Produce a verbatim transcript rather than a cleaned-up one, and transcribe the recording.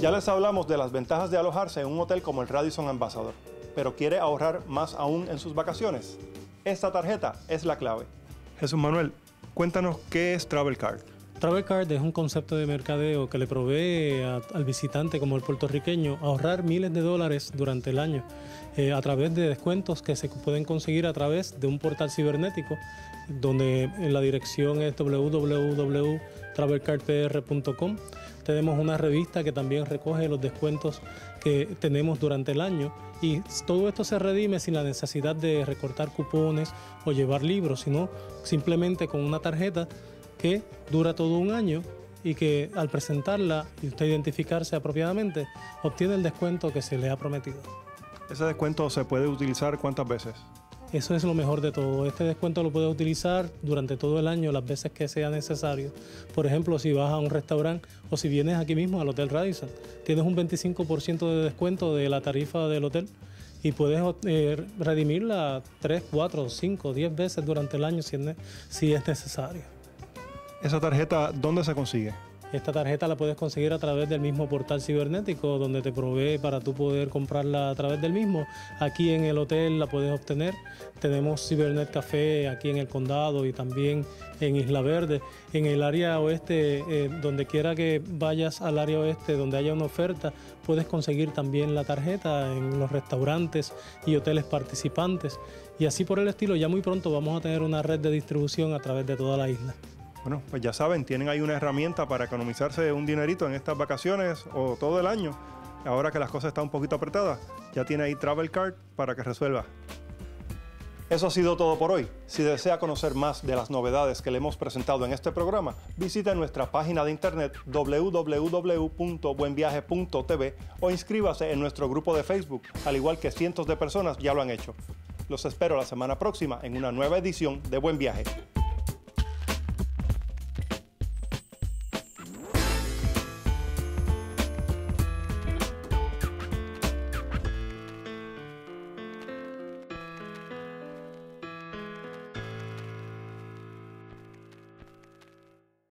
Ya les hablamos de las ventajas de alojarse en un hotel como el Radisson Ambassador, pero ¿quiere ahorrar más aún en sus vacaciones? Esta tarjeta es la clave. Jesús Manuel, cuéntanos qué es Travel Card. Travel Card es un concepto de mercadeo que le provee a, al visitante como el puertorriqueño ahorrar miles de dólares durante el año eh, a través de descuentos que se pueden conseguir a través de un portal cibernético donde en la dirección es w w w punto travel card p r punto com. Tenemos una revista que también recoge los descuentos que tenemos durante el año y todo esto se redime sin la necesidad de recortar cupones o llevar libros, sino simplemente con una tarjeta que dura todo un año y que al presentarla y usted identificarse apropiadamente, obtiene el descuento que se le ha prometido. ¿Ese descuento se puede utilizar cuántas veces? Eso es lo mejor de todo. Este descuento lo puede utilizar durante todo el año, las veces que sea necesario. Por ejemplo, si vas a un restaurante o si vienes aquí mismo al Hotel Radisson, tienes un veinticinco por ciento de descuento de la tarifa del hotel y puedes eh, redimirla tres, cuatro, cinco, diez veces durante el año si es, si es necesario. ¿Esa tarjeta dónde se consigue? Esta tarjeta la puedes conseguir a través del mismo portal cibernético donde te provee para tú poder comprarla a través del mismo. Aquí en el hotel la puedes obtener. Tenemos Cibernet Café aquí en el condado y también en Isla Verde. En el área oeste, eh, donde quiera que vayas al área oeste donde haya una oferta, puedes conseguir también la tarjeta en los restaurantes y hoteles participantes. Y así por el estilo, ya muy pronto vamos a tener una red de distribución a través de toda la isla. Bueno, pues ya saben, tienen ahí una herramienta para economizarse un dinerito en estas vacaciones o todo el año. Ahora que las cosas están un poquito apretadas, ya tiene ahí Travel Card para que resuelva. Eso ha sido todo por hoy. Si desea conocer más de las novedades que le hemos presentado en este programa, visite nuestra página de internet w w w punto buen viaje punto t v o inscríbase en nuestro grupo de Facebook, al igual que cientos de personas ya lo han hecho. Los espero la semana próxima en una nueva edición de Buen Viaje.